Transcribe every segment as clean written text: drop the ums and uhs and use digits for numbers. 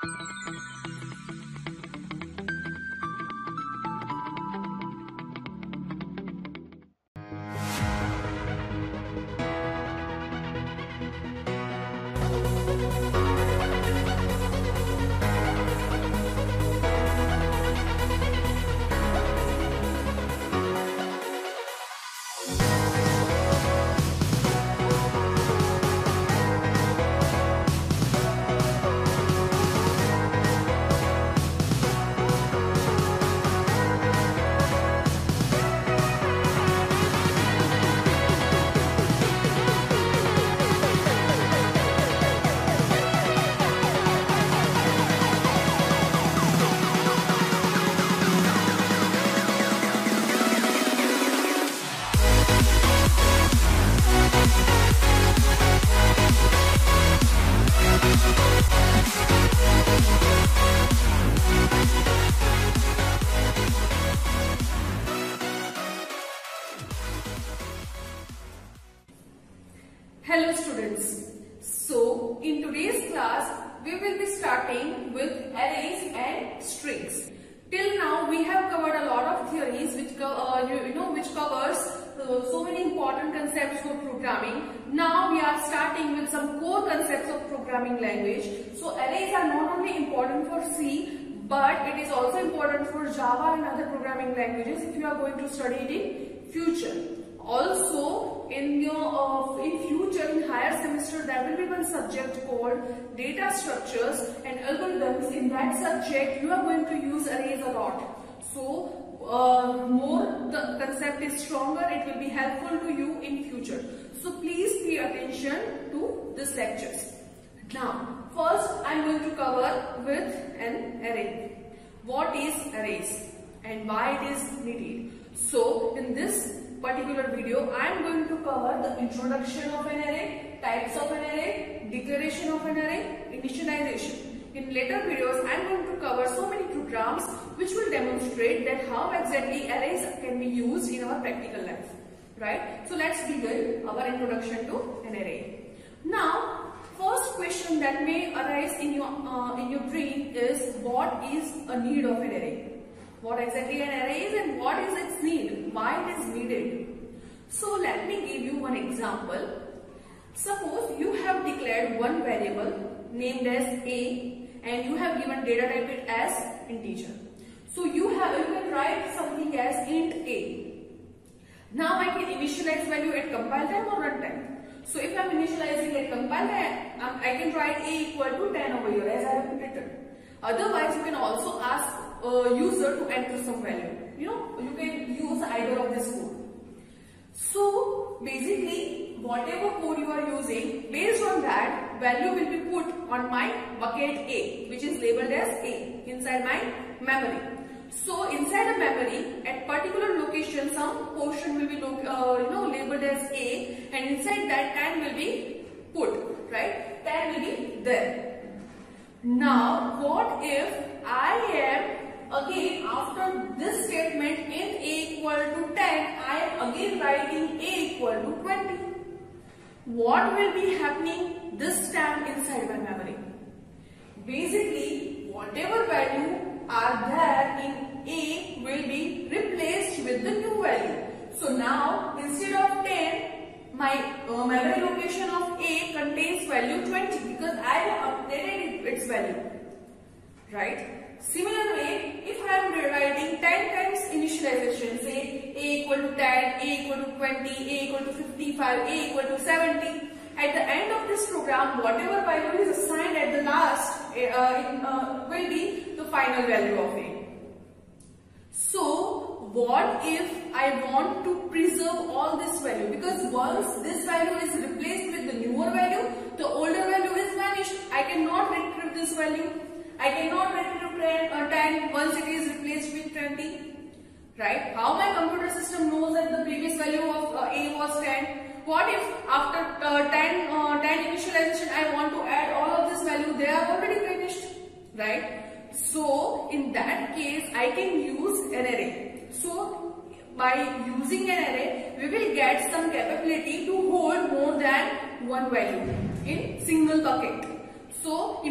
Hello students. So in today's class we will be starting with arrays and strings. Till now we have covered a lot of theories which covers so many important concepts for programming. Now we are starting with some core concepts of programming language. So arrays are not only important for C, but it is also important for Java and other programming languages if you are going to study it in future. Also in future in higher semester there will be one subject called data structures and algorithms. In that subject you are going to use arrays a lot. So more the concept is stronger, it will be helpful to you in future. So please pay attention to this lectures. Now first I am going to cover with an array. What is arrays and why it is needed? So in this particular video I am going to cover the introduction of an array, types of an array, declaration of an array, initialization. In later videos I am going to cover so many programs which will demonstrate that how exactly arrays can be used in our practical life. Right? So let's begin our introduction to an array. Now first question that may arise in your brain is, what is a need of an array? What exactly an array is and what is its need? Why it is needed? So let me give you one example. Suppose you have declared one variable named as A and you have given data type it as integer. So you can write something as int A. Now I can initialize value at compile time or run time. So if I am initializing at compile time, I can write A equal to 10 over here as I have written. Otherwise you can also ask user to enter some value. You can use either of this code. So basically whatever code you are using, based on that value will be put on my bucket A, which is labeled as A, inside my memory. So inside a memory at particular location some portion will be labeled as A, and inside that 10 will be put, right? 10 will be there. Now what if I am again after this statement in A equal to 10, I am again writing A equal to 20. What will be happening this time inside my memory? Basically whatever value are there in A will be replaced with the new value. So now instead of 10, my memory location of A contains value 20 because I have updated its value. Right? Similar way, if I am writing 10 times initialization, say A equal to 10, A equal to 20, A equal to 55, A equal to 70, at the end of this program, whatever value is assigned at the last will be the final value of A. So what if I want to preserve all this value? Because once this value is replaced with the newer value, the older value is vanished. I cannot retrieve this value. I cannot retrieve 10 once it is replaced with 20. Right? How my computer system knows that the previous value of A was 10? What if after 10 initialization I want to add all of this value? They are already finished. Right? So in that case I can use an array. So by using an array we will get some capability to hold more than one value in single bucket. So imagine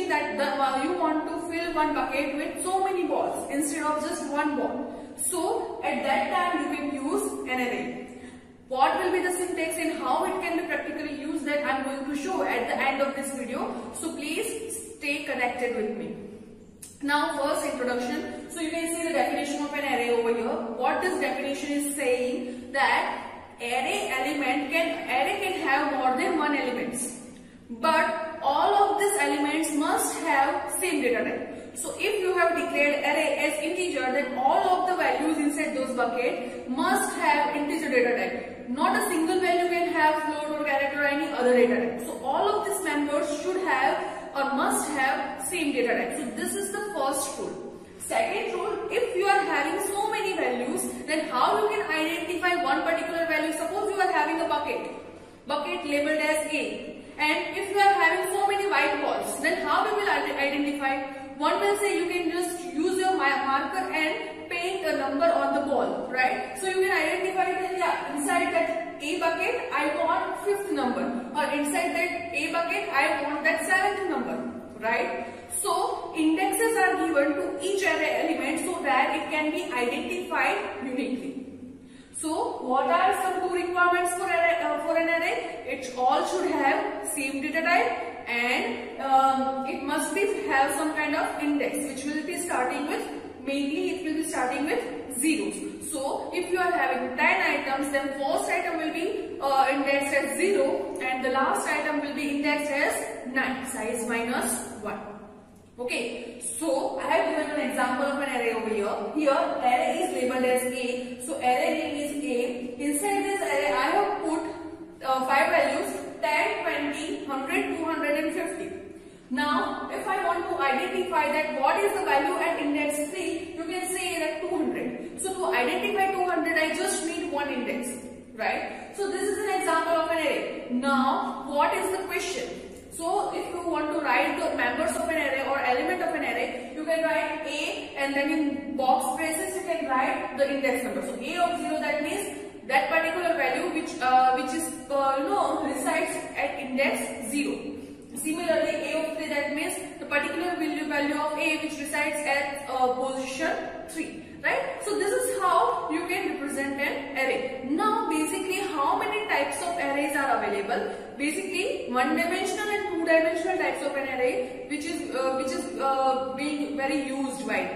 that you want to fill one bucket with so many balls instead of just one ball. So at that time you can use an array. What will be the syntax and how it can be practically used, that I am going to show at the end of this video. So please stay connected with me. Now first introduction. So you can see the definition of an array over here. What this definition is saying, that array can have more than one elements, but all of these elements must have same data type. So if you have declared array as integer, then all of the values inside those buckets must have integer data type. Not a single value can have float or character or any other data type. So all of these members should have or must have same data type. So this is the first rule. Second rule, if you are having so many values, then how you can identify one particular value? Suppose you are having a bucket labeled as A, and if you are having so many white balls, then how we will identify? One will say you can just use your marker and paint a number on the ball, right? So you can identify that, yeah, inside that A bucket I want 5th number, or inside that A bucket I want that 7th number, right? So indexes are given to each array element so that it can be identified uniquely. So what are some 2 requirements for an array? It all should have same data type, and it must have some kind of index which will be starting with, mainly it will be starting with zeros. So if you are having 10 items, then first item will be indexed as 0 and the last item will be indexed as 9, size -1. Okay, so I have given an example of an array over here. Here array is labeled as A, so array name is A. Inside this array I have put 5 values, 10, 20, 100, 200 and 50. Now if I want to identify that what is the value at index 3, you can say that 200. So to identify 200 I just need one index, right? So this is an example of an array. Now what is the question? So if you want to write the members of an array or element of an array, you can write A and then in box braces you can write the index number. So A of 0, that means that particular value which is resides at index 0. Similarly A of 3, that means the particular value of A which resides at position 3. Right? So this is how you can represent an array. Now basically how many types of arrays are available? Basically one-dimensional and two-dimensional types of an array which is being very used by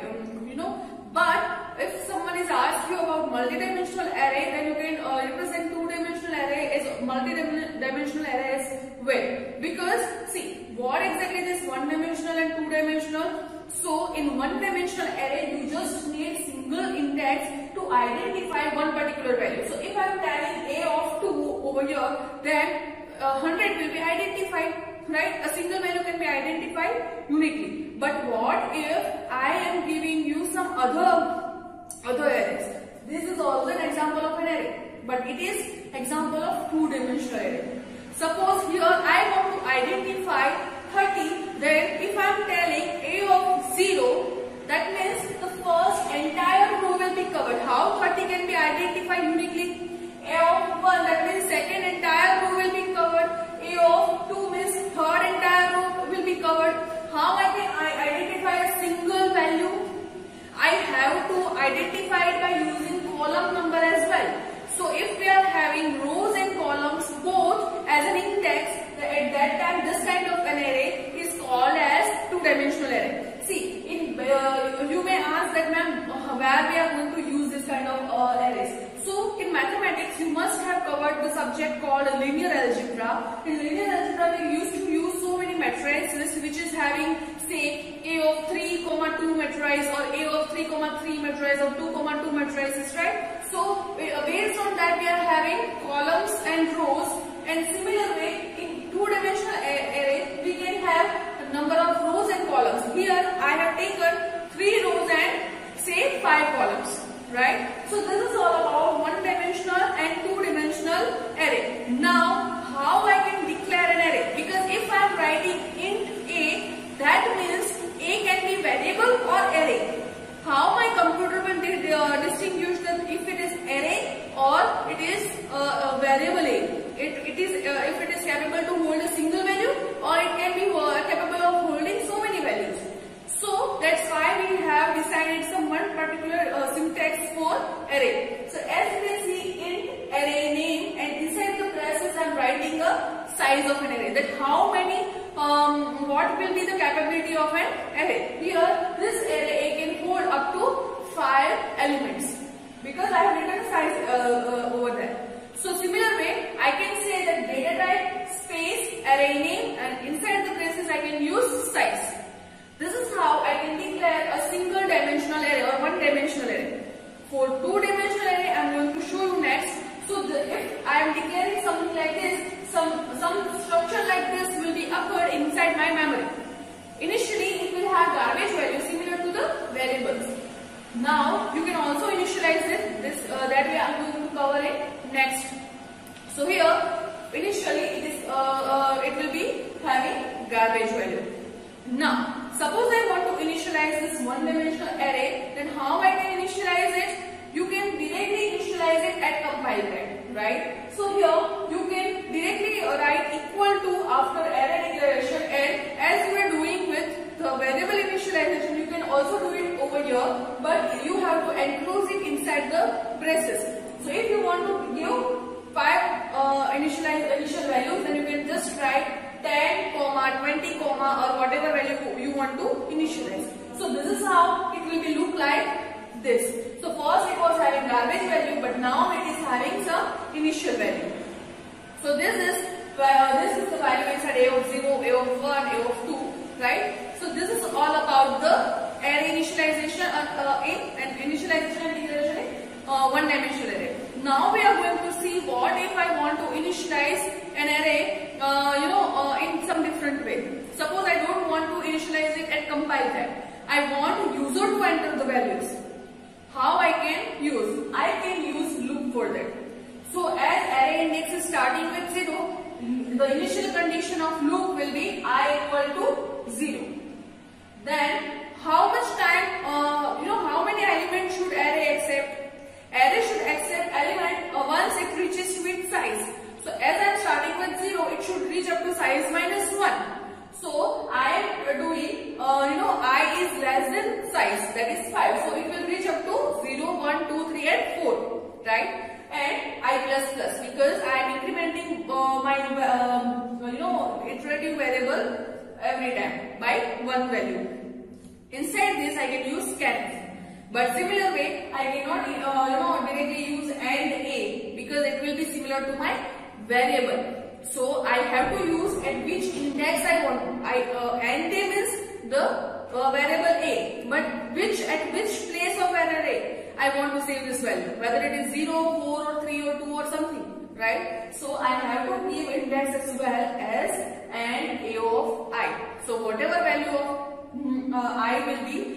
But if someone is asked you about multi-dimensional array, then you can represent two-dimensional array as multi-dimensional array as well. Because see what exactly this one-dimensional and two-dimensional. So in one-dimensional array you just need single index to identify one particular value. So if I am telling A of 2 over here, then 100 will be identified, right? A single value can be identified uniquely. But what if I am giving you some other arrays? This is also an example of an array, but it is example of two-dimensional array. Suppose here I want to identify 30, then if I am telling A of 0, that means the first entire row will be covered. How 30 can be identified uniquely? A of 1, that means second entire row will be covered. A of 2 means third entire row will be covered. How I can identify a single value? I have to identify it by using column number as well. So if we are having rows and columns both as an index, at that time this kind of an array is called as two-dimensional array. See, you may ask that ma'am, where we are going to use this kind of arrays. So in mathematics you must have covered the subject called linear algebra. In linear algebra we used to use so many matrices which is having say A of 3, 2 matrice or A of 3, 3 matrice or 2, 2 matrices, right? So based on that we are having columns and rows, and similar way in two-dimensional array we can have a number of rows and columns. Here I have taken 3 rows and say 5 columns, right? So this is all about one-dimensional and two-dimensional array. Now how I can declare an array? Because if I am writing int A, that means A can be variable or array. How my computer will distinguish that if it is array or it is a variable A? If it is capable to hold a single value, or it can be capable of holding so many what will be the capability of an array? Here, this array A can hold up to 5 elements because I have written size over there. So similar way, I can say that data type space array name, and inside the braces I can use size. This is how I can declare a single dimensional array or one dimensional array. For two dimensional array, I am going to show you next. So if I am declaring something like this, some structure like this will be occurred inside my memory. Initially, it will have garbage value similar to the variables. Now you can also initialize it. That way I am going to cover it next. So here, initially it will be having garbage value. Now, suppose I want to initialize this one-dimensional array, then how I can initialize it? You can directly initialize it at compile time, right? So here you can directly write equal to after array declaration, and as you are doing with the variable initialization, you can also do it over here, but you have to enclose it inside the braces. So if you want to give 5 initial values, then you can just write 10, 20, or whatever value you want to initialize. So this is how it will be look like this. So first it was having garbage value, but now it is having some initial value. So this is the value inside A of 0, A of 1, A of 2, right? So this is all about the array initialization and initialization and declaration in one-dimensional array. Now we are going to see what if I want to initialize an array, in some different way. Suppose I don't want to initialize it at compile time. I want user to enter the values. How I can use? I can use loop for that. So as array index is starting with 0, the initial condition of loop will be I equal to 0. Then how much time, how many elements should array accept? Array should accept element once it reaches to its size. So as I am starting with 0, it should reach up to size minus 1. So I am doing, I is less than size, that is 5. So it will reach up to 0, 1, 2, 3 and 4, right? And I plus plus, because I am incrementing my, iterative variable every time by one value. Inside this I can use scanf. But similar way, I cannot directly use AND A because it will be similar to my variable. So I have to use at which index I want. AND A means the variable A, but at which place of an array I want to save this value, whether it is 0, 4 or 3 or 2 or something, right? So I have to give index as well as AND A of I. So whatever value of I will be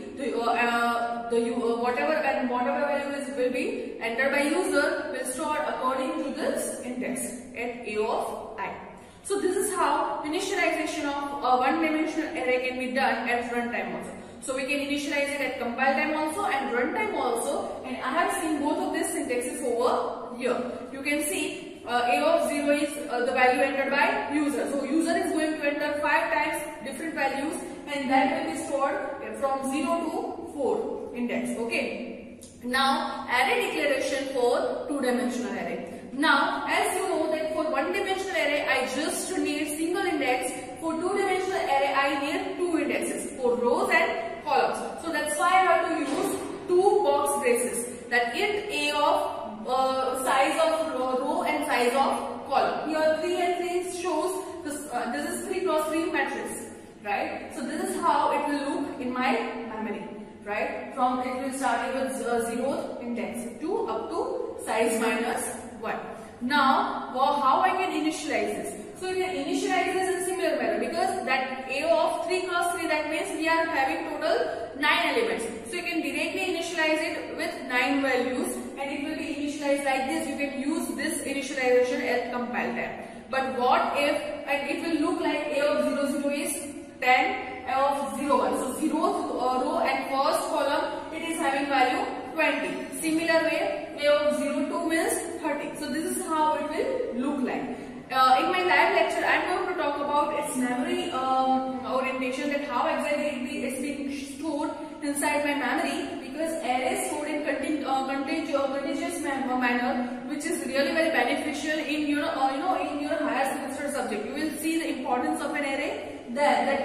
whatever value will be entered by user will store according to this index at A of I. So this is how initialization of a one-dimensional array can be done at runtime also. So we can initialize it at compile time also and runtime also, and I have seen both of these syntaxes over here. You can see A of 0 is the value entered by user. So user is going to enter 5 times different values, and that will be stored from 0 to 4 index. Okay. Now array declaration for two-dimensional array. Now as you know that for one-dimensional array I just need single index. For two-dimensional array I need 2 indexes for rows and columns. So that's why I have to use 2 box braces. That int A of size of row and size of column. Here 3 and 3 shows this is 3 cross 3 matrix, right? So this is how it will look in my memory, right? From it will start with 0th index to up to size minus 1. Now how I can initialize this? So you can initialize this in similar manner, because that A of 3 cross 3, that means we are having total 9 elements. So you can directly initialize it with 9 values, and it will be initialized like this. You can use this initialization at compile time. But what if, and it will look like A of 0, 0 is 10, A of 0, 1. So 0th row and first column, it is having value 20. Similar way, A of 0, 2 means 30. So this is how it will look like. In my live lecture, I am going to talk about its memory orientation, that how exactly it is being stored inside my memory, because array is stored in continuous manner, which is really very beneficial in your higher semester subject. You will see the importance of an array there. That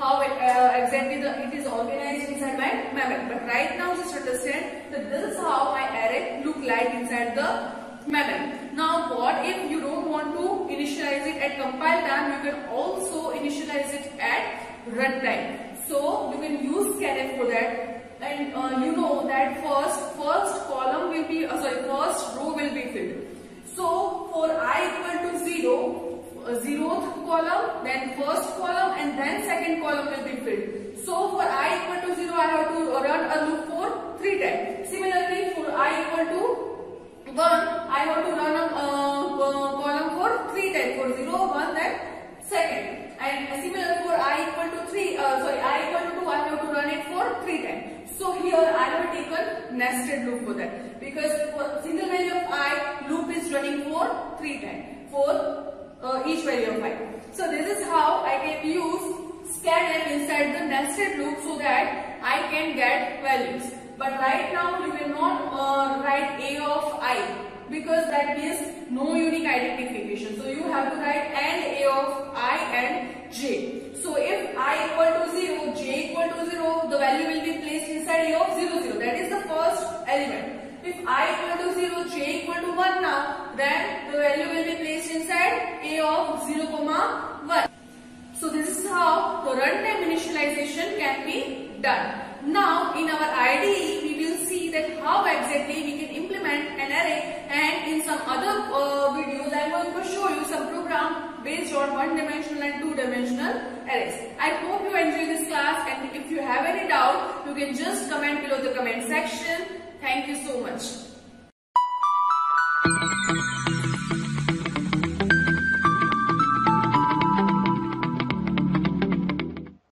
how exactly it is organized inside my memory. But right now just understand that this is how my array look like inside the memory. Now what if you don't want to initialize it at compile time? You can also initialize it at runtime. So you can use scanf for that. And you know that first column will be first row will be filled. So for I equal to 0, zeroth column, then first column, and then second column will be filled. So for I equal to 0, I have to run a loop for 3 times. Similarly, for I equal to 1, I have to run a column for 3 times. For 0, 1, then second. And similarly for I equal to 3, I equal to 2, I have to run it for 3 times. So here I have taken nested loop for that, because for single value of I, loop is running for 3 times for each value of I. So this is how I can use scanf inside the nested loop so that I can get values. But right now you cannot write A of I, because that means no unique identification. So you have to write AND A of I and J. So if I equal to 0, J equal to 0, the value will be placed inside A of 0, 0. That is the first element. If I equal to 0, J equal to 1 now, then the value will be placed inside A of 0, 1. So this is how the runtime initialization can be done. Now in our IDE, we will see that how exactly we can implement an array, and in some other videos I am going to show you some program based on one-dimensional and two-dimensional arrays. I hope you enjoy this class, and if you have any doubt, you can just comment below the comment section. Thank you so much.